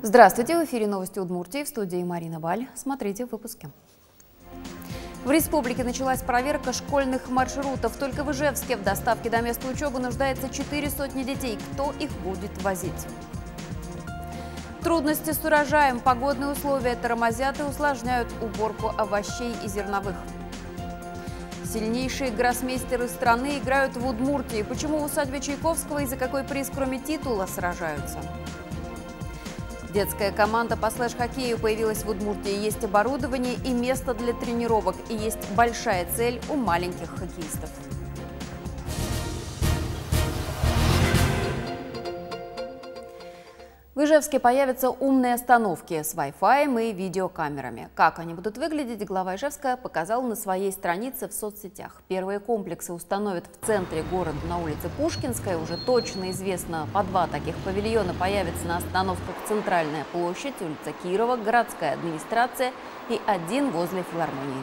Здравствуйте! В эфире новости Удмуртии, в студии Марина Баль. Смотрите в выпуске. В республике началась проверка школьных маршрутов. Только в Ижевске в доставке до места учебы нуждается 400 детей. Кто их будет возить? Трудности с урожаем. Погодные условия тормозят и усложняют уборку овощей и зерновых. Сильнейшие гроссмейстеры страны играют в Удмуртии. Почему в усадьбе Чайковского и за какой приз, кроме титула, сражаются? Детская команда по слэш-хоккею появилась в Удмуртии. Есть оборудование и место для тренировок. И есть большая цель у маленьких хоккеистов. В Ижевске появятся умные остановки с Wi-Fi и видеокамерами. Как они будут выглядеть, глава Ижевска показал на своей странице в соцсетях. Первые комплексы установят в центре города на улице Пушкинская. Уже точно известно, по 2 таких павильона появятся на остановках Центральная площадь, улица Кирова, городская администрация и 1 возле филармонии.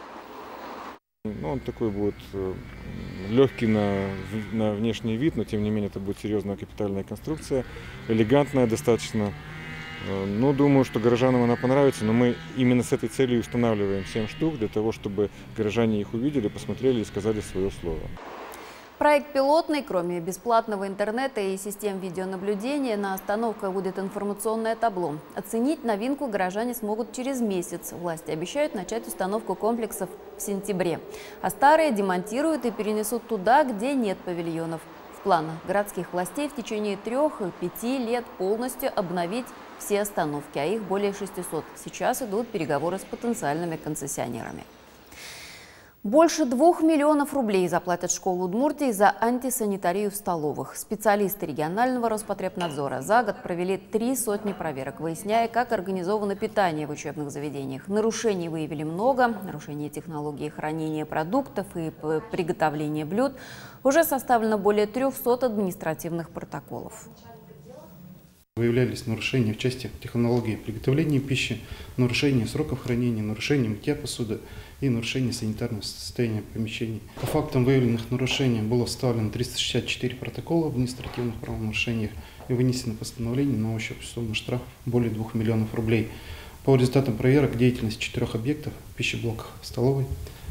Он такой будет легкий на внешний вид, но тем не менее это будет серьезная капитальная конструкция, элегантная достаточно. Думаю, что горожанам она понравится, но мы именно с этой целью устанавливаем 7 штук, для того, чтобы горожане их увидели, посмотрели и сказали свое слово. Проект пилотный. Кроме бесплатного интернета и систем видеонаблюдения, на остановках будет информационное табло. Оценить новинку горожане смогут через месяц. Власти обещают начать установку комплексов в сентябре. А старые демонтируют и перенесут туда, где нет павильонов. В планах городских властей в течение 3-5 лет полностью обновить все остановки, а их более 600. Сейчас идут переговоры с потенциальными концессионерами. Больше 2 миллионов рублей заплатят школы Удмуртии за антисанитарию в столовых. Специалисты регионального Роспотребнадзора за год провели 300 проверок, выясняя, как организовано питание в учебных заведениях. Нарушений выявили много. Нарушение технологии хранения продуктов и приготовления блюд. Уже составлено более 300 административных протоколов. Выявлялись нарушения в части технологии приготовления пищи, нарушения сроков хранения, нарушения мытья посуды и нарушения санитарного состояния помещений. По фактам выявленных нарушений было составлено 364 протокола об административных правонарушениях и вынесено постановление на общую сумму штрафов более 2 миллионов рублей. По результатам проверок деятельности 4 объектов, пищеблоках, столовой,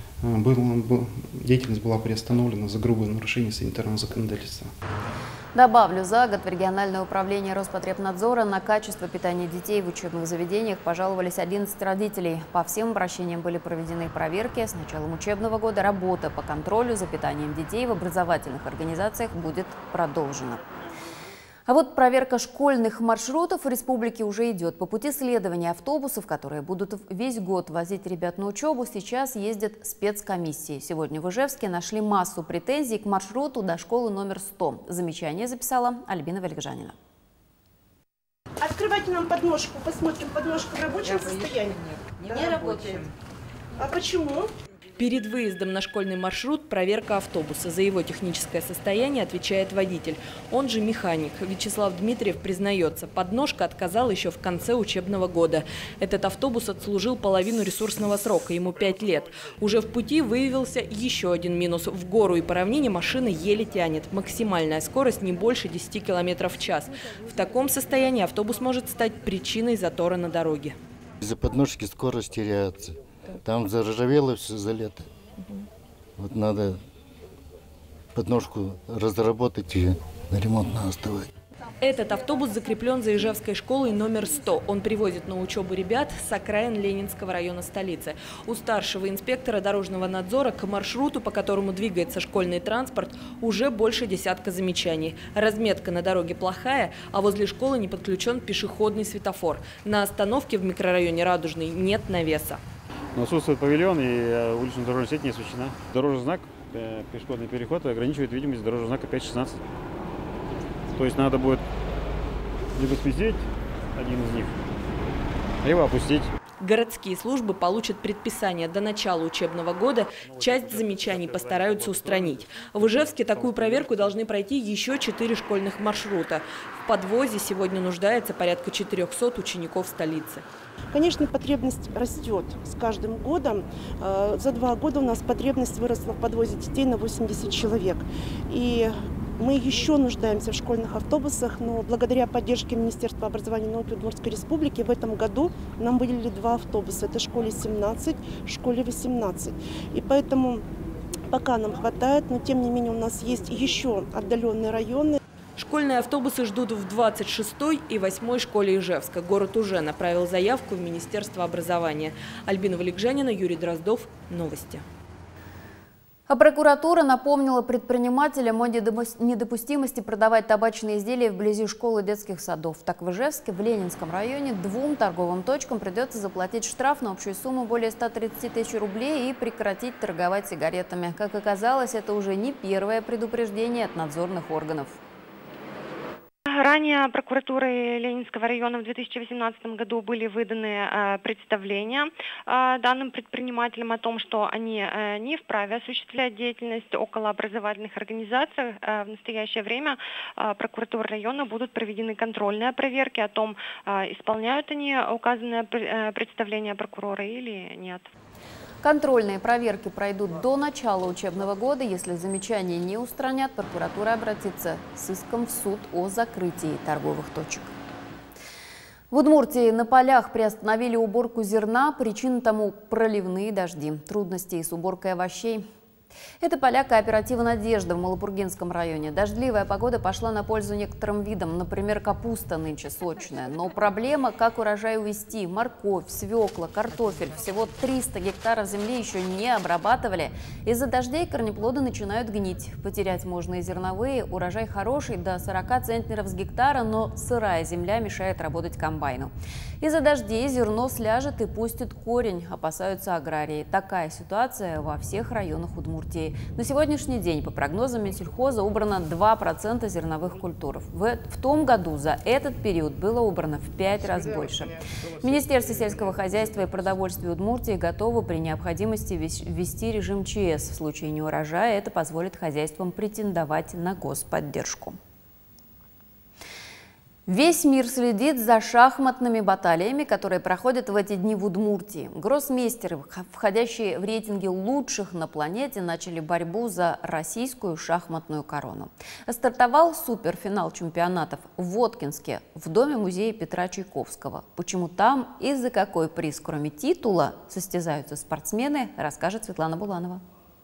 деятельность была приостановлена за грубое нарушение санитарного законодательства. Добавлю, за год в региональное управление Роспотребнадзора на качество питания детей в учебных заведениях пожаловались 11 родителей. По всем обращениям были проведены проверки. С началом учебного года работа по контролю за питанием детей в образовательных организациях будет продолжена. А вот проверка школьных маршрутов в республике уже идет. По пути следования автобусов, которые будут весь год возить ребят на учебу, сейчас ездят спецкомиссии. Сегодня в Ижевске нашли массу претензий к маршруту до школы номер 100. Замечание записала Альбина Валикжанина. Открывайте нам подножку, посмотрим подножку в рабочем состоянии. Не работает. А почему? Перед выездом на школьный маршрут проверка автобуса. За его техническое состояние отвечает водитель. Он же механик. Вячеслав Дмитриев признается, подножка отказала еще в конце учебного года. Этот автобус отслужил половину ресурсного срока, ему 5 лет. Уже в пути выявился еще один минус. В гору и по равнине машина еле тянет. Максимальная скорость не больше 10 км в час. В таком состоянии автобус может стать причиной затора на дороге. Из-за подножки скорость теряется. Там заржавело все за лето. Вот надо подножку разработать и на ремонт надо оставить. Этот автобус закреплен за Ижевской школой номер 100. Он привозит на учебу ребят с окраин Ленинского района столицы. У старшего инспектора дорожного надзора к маршруту, по которому двигается школьный транспорт, уже больше десятка замечаний. Разметка на дороге плохая, а возле школы не подключен пешеходный светофор. На остановке в микрорайоне Радужный нет навеса. Отсутствует павильон и уличная дорожная сеть не освещена. Дорожный знак, пешеходный переход ограничивает видимость дорожного знака 5.16. То есть надо будет либо спустить один из них, либо опустить. Городские службы получат предписание до начала учебного года. Часть замечаний постараются устранить. В Ижевске такую проверку должны пройти еще 4 школьных маршрута. В подвозе сегодня нуждается порядка 400 учеников столицы. Конечно, потребность растет с каждым годом. За 2 года у нас потребность выросла в подвозе детей на 80 человек. И Мы еще нуждаемся в школьных автобусах, но благодаря поддержке Министерства образования и науки Удмуртской Республики в этом году нам выделили 2 автобуса. Это школе 17, школе 18. И поэтому пока нам хватает, но тем не менее у нас есть еще отдаленные районы. Школьные автобусы ждут в 26-й и 8-й школе Ижевска. Город уже направил заявку в Министерство образования. Альбина Валикжанина, Юрий Дроздов. Новости. А прокуратура напомнила предпринимателям о недопустимости продавать табачные изделия вблизи школ и детских садов. Так, в Ижевске, в Ленинском районе, 2 торговым точкам придется заплатить штраф на общую сумму более 130 тысяч рублей и прекратить торговать сигаретами. Как оказалось, это уже не первое предупреждение от надзорных органов. Ранее прокуратурой Ленинского района в 2018 году были выданы представления данным предпринимателям о том, что они не вправе осуществлять деятельность около образовательных организаций. В настоящее время прокуратурой района будут проведены контрольные проверки о том, исполняют они указанное представление прокурора или нет. Контрольные проверки пройдут до начала учебного года. Если замечания не устранят, прокуратура обратится с иском в суд о закрытии торговых точек. В Удмуртии на полях приостановили уборку зерна. Причина тому – проливные дожди. Трудности с уборкой овощей. Это поля кооператива «Надежда» в Малопургинском районе. Дождливая погода пошла на пользу некоторым видам. Например, капуста нынче сочная. Но проблема, как урожай увезти. Морковь, свекла, картофель. Всего 300 гектаров земли еще не обрабатывали. Из-за дождей корнеплоды начинают гнить. Потерять можно и зерновые. Урожай хороший, до 40 центнеров с гектара, но сырая земля мешает работать комбайну. Из-за дождей зерно сляжет и пустит корень, опасаются аграрии. Такая ситуация во всех районах Удмуртии. На сегодняшний день, по прогнозам Минсельхоза, убрано 2% зерновых культур. В том году за этот период было убрано в 5 раз больше. Министерство сельского хозяйства и продовольствия Удмуртии готово при необходимости ввести режим ЧС. В случае неурожая это позволит хозяйствам претендовать на господдержку. Весь мир следит за шахматными баталиями, которые проходят в эти дни в Удмуртии. Гроссмейстеры, входящие в рейтинги лучших на планете, начали борьбу за российскую шахматную корону. Стартовал суперфинал чемпионатов в Воткинске, в доме-музея Петра Чайковского. Почему там и за какой приз, кроме титула, состязаются спортсмены, расскажет Светлана Буланова.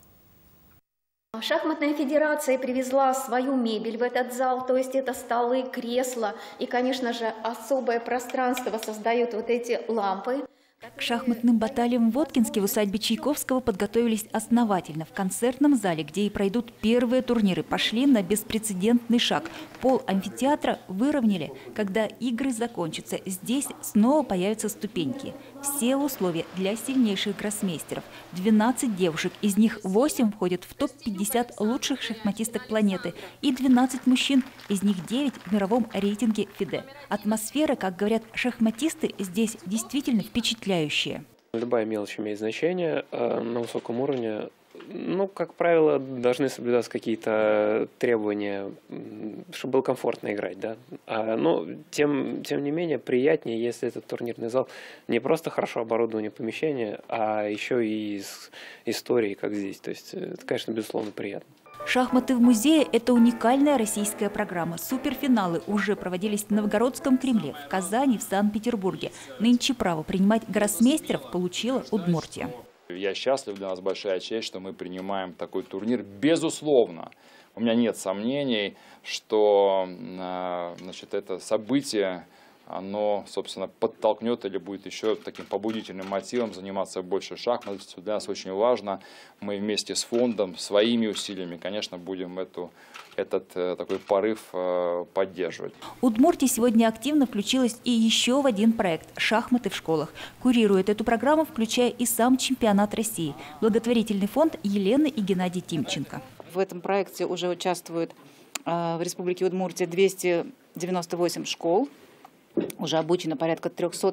Шахматная федерация привезла свою мебель в этот зал, то есть это столы, кресла и, конечно же, особое пространство создают вот эти лампы. К шахматным баталиям в Воткинске в усадьбе Чайковского подготовились основательно. В концертном зале, где и пройдут первые турниры, пошли на беспрецедентный шаг. Пол амфитеатра выровняли. Когда игры закончатся, здесь снова появятся ступеньки. Все условия для сильнейших гроссмейстеров. 12 девушек, из них 8 входят в топ-50 лучших шахматисток планеты. И 12 мужчин, из них 9 в мировом рейтинге ФИДЕ. Атмосфера, как говорят шахматисты, здесь действительно впечатляющая. Любая мелочь имеет значение на высоком уровне. Ну, как правило, должны соблюдаться какие-то требования, чтобы было комфортно играть, да. Но тем не менее приятнее, если этот турнирный зал не просто хорошо оборудование помещения, а еще и с историей, как здесь. То есть это, конечно, безусловно приятно. Шахматы в музее – это уникальная российская программа. Суперфиналы уже проводились в Новгородском Кремле, в Казани, в Санкт-Петербурге. Нынче право принимать гроссмейстеров получила Удмуртия. Я счастлив, для нас большая честь, что мы принимаем такой турнир. Безусловно, у меня нет сомнений, что значит, это событие, оно, собственно, подтолкнет или будет еще таким побудительным мотивом заниматься больше шахматами. Для нас очень важно. Мы вместе с фондом, своими усилиями, конечно, будем этот такой порыв поддерживать. Удмуртия сегодня активно включилась и еще в один проект – «Шахматы в школах». Курирует эту программу, включая и сам чемпионат России. Благотворительный фонд Елены и Геннадий Тимченко. В этом проекте уже участвуют в Республике Удмуртия 298 школ. Уже обучено порядка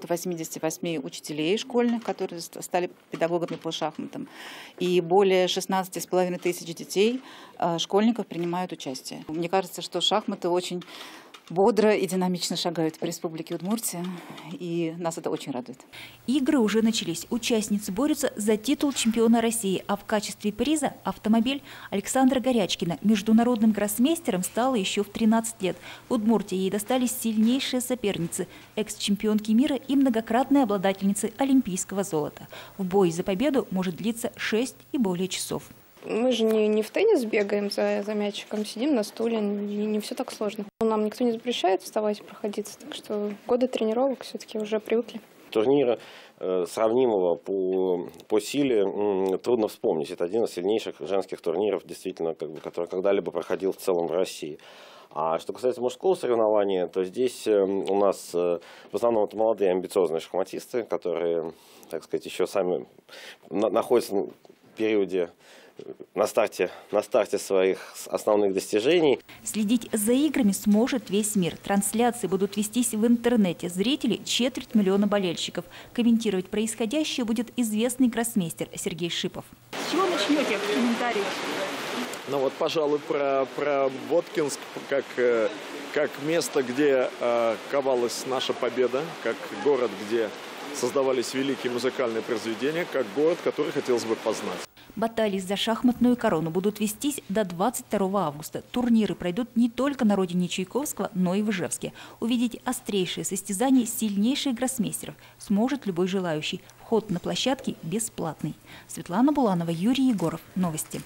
388 учителей школьных, которые стали педагогами по шахматам. И более 16,5 тысяч детей, школьников, принимают участие. Мне кажется, что шахматы очень бодро и динамично шагают по республике Удмуртия, и нас это очень радует. Игры уже начались. Участницы борются за титул чемпиона России, а в качестве приза автомобиль Александра Горячкина. Международным гроссмейстером стала еще в 13 лет. В Удмуртии ей достались сильнейшие соперницы – экс-чемпионки мира и многократные обладательницы олимпийского золота. В бой за победу может длиться 6 и более часов. Мы же не в теннис бегаем за мячиком, сидим на стуле, не все так сложно. Нам никто не запрещает вставать и проходиться, так что годы тренировок все-таки уже привыкли. Турнира сравнимого по силе трудно вспомнить. Это один из сильнейших женских турниров, действительно, который когда-либо проходил в целом в России. А что касается мужского соревнования, то здесь у нас в основном это молодые амбициозные шахматисты, которые, так сказать, еще сами находятся в периоде на старте своих основных достижений. Следить за играми сможет весь мир. Трансляции будут вестись в интернете. Зрители – 250 000 болельщиков. Комментировать происходящее будет известный гроссмейстер Сергей Шипов. С чего начнете в комментариях? Ну вот, пожалуй, про Воткинск как место, где ковалась наша победа, как город, где создавались великие музыкальные произведения, как город, который хотелось бы познать. Баталии за шахматную корону будут вестись до 22 августа. Турниры пройдут не только на родине Чайковского, но и в Ижевске. Увидеть острейшие состязания сильнейших гроссмейстеров сможет любой желающий. Вход на площадке бесплатный. Светлана Буланова, Юрий Егоров. Новости.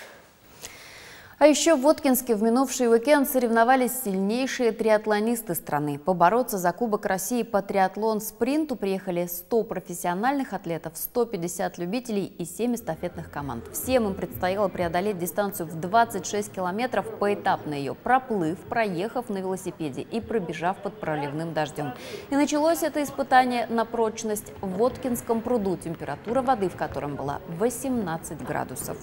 А еще в Воткинске в минувший уикенд соревновались сильнейшие триатлонисты страны. Побороться за Кубок России по триатлон-спринту приехали 100 профессиональных атлетов, 150 любителей и 7 эстафетных команд. Всем им предстояло преодолеть дистанцию в 26 километров, поэтапно ее проплыв, проехав на велосипеде и пробежав под проливным дождем. И началось это испытание на прочность в Воткинском пруду, температура воды в котором была 18 градусов.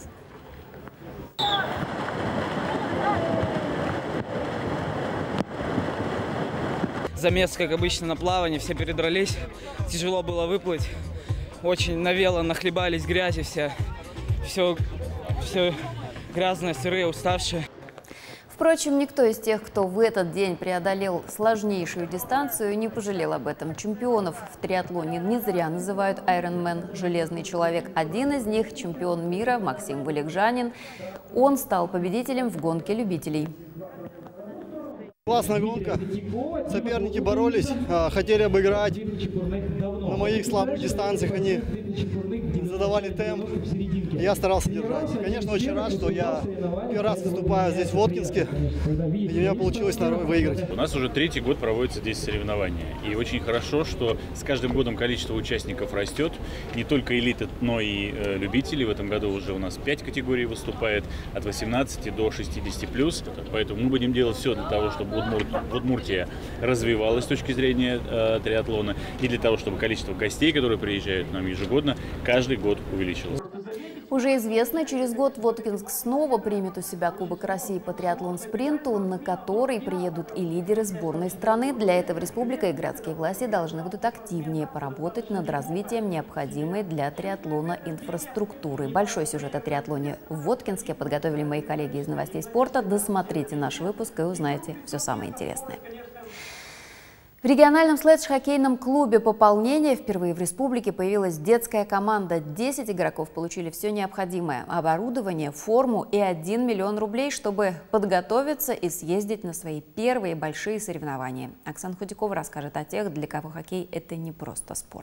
Замес, как обычно, на плавании, все передрались. Тяжело было выплыть. Очень навело, нахлебались грязи все грязное, сырые, уставшие. Впрочем, никто из тех, кто в этот день преодолел сложнейшую дистанцию, не пожалел об этом. Чемпионов в триатлоне не зря называют Ironman – железный человек. Один из них – чемпион мира Максим Валикжанин. Он стал победителем в гонке любителей. Классная гонка. Соперники боролись, хотели обыграть. На моих слабых дистанциях они задавали темп. Я старался держать. Конечно, очень рад, что я первый раз выступаю здесь в Воткинске, и у меня получилось выиграть. У нас уже 3-й год проводятся здесь соревнования. И очень хорошо, что с каждым годом количество участников растет. Не только элиты, но и любители. В этом году уже у нас 5 категорий выступает, от 18 до 60+. Поэтому мы будем делать все для того, чтобы Удмуртия развивалась с точки зрения триатлона, и для того, чтобы количество гостей, которые приезжают к нам ежегодно, каждый год увеличилось. Уже известно, через год Воткинск снова примет у себя Кубок России по триатлон-спринту, на который приедут и лидеры сборной страны. Для этого республика и городские власти должны будут активнее поработать над развитием необходимой для триатлона инфраструктуры. Большой сюжет о триатлоне в Воткинске подготовили мои коллеги из новостей спорта. Досмотрите наш выпуск и узнаете все самое интересное. В региональном следж-хоккейном клубе «Пополнение» впервые в республике появилась детская команда. 10 игроков получили все необходимое – оборудование, форму и 1 миллион рублей, чтобы подготовиться и съездить на свои первые большие соревнования. Оксана Худякова расскажет о тех, для кого хоккей – это не просто спорт.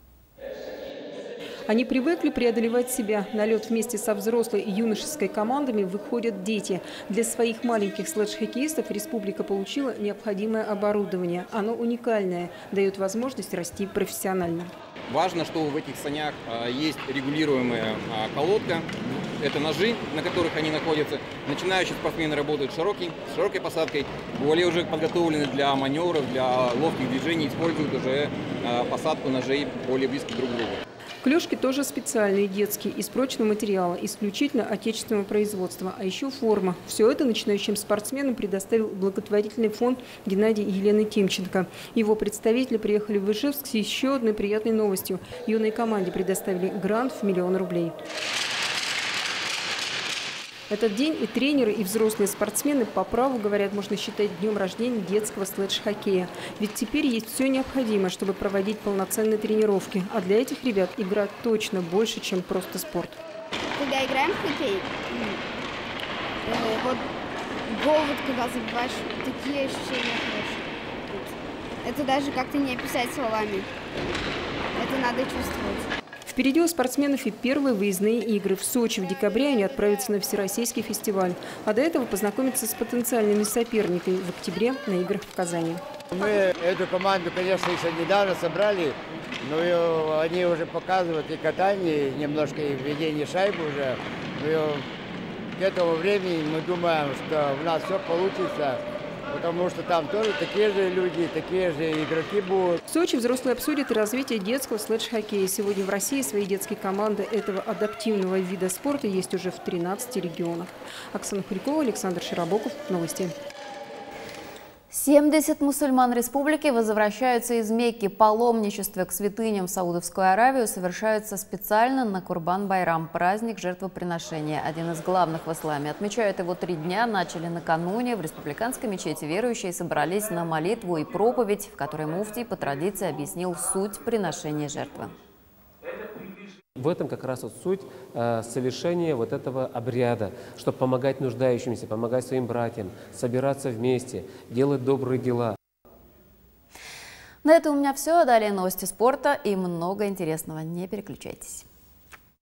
Они привыкли преодолевать себя. На лед вместе со взрослой и юношеской командами выходят дети. Для своих маленьких следж-хоккеистов республика получила необходимое оборудование. Оно уникальное, дает возможность расти профессионально. Важно, что в этих санях есть регулируемая колодка. Это ножи, на которых они находятся. Начинающие спортсмены работают с широкой посадкой. Более уже подготовлены для маневров, для ловких движений, используют уже посадку ножей более близко друг к другу. Клюшки тоже специальные, детские, из прочного материала, исключительно отечественного производства. А еще форма. Все это начинающим спортсменам предоставил благотворительный фонд Геннадия и Елены Тимченко. Его представители приехали в Ижевск с еще одной приятной новостью. Юной команде предоставили грант в 1 000 000 рублей. Этот день и тренеры, и взрослые спортсмены по праву, говорят, можно считать днем рождения детского слэдж-хоккея. Ведь теперь есть все необходимое, чтобы проводить полноценные тренировки. А для этих ребят игра точно больше, чем просто спорт. Когда играем в хоккей, вот гол, когда забиваешь, такие ощущения хорошие. Это даже как-то не описать словами. Это надо чувствовать. Впереди у спортсменов и первые выездные игры. В Сочи в декабре они отправятся на Всероссийский фестиваль. А до этого познакомятся с потенциальными соперниками в октябре на играх в Казани. Мы эту команду, конечно, еще недавно собрали, но они уже показывают и катание, немножко и введение шайбы уже. Но к этому времени мы думаем, что у нас все получится. Потому что там тоже такие же люди, такие же игроки будут. В Сочи взрослые обсудят и развитие детского слэдж-хоккея. Сегодня в России свои детские команды этого адаптивного вида спорта есть уже в 13 регионах. Оксана Хурякова, Александр Широбоков. Новости. 70 мусульман республики возвращаются из Мекки. Паломничество к святыням в Саудовскую Аравию совершается специально на Курбан-Байрам, праздник жертвоприношения. Один из главных в исламе. Отмечают его 3 дня. Начали накануне. В республиканской мечети верующие собрались на молитву и проповедь, в которой муфтий по традиции объяснил суть приношения жертвы. В этом как раз вот суть совершения вот этого обряда, чтобы помогать нуждающимся, помогать своим братьям, собираться вместе, делать добрые дела. На этом у меня все. Далее новости спорта и много интересного. Не переключайтесь.